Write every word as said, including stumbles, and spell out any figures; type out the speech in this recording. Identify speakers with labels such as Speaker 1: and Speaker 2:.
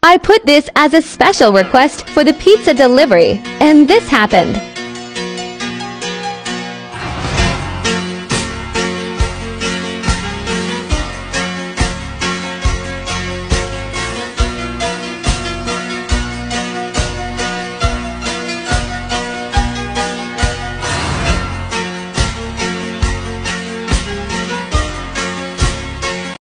Speaker 1: I put this as a special request for the pizza delivery, and this happened.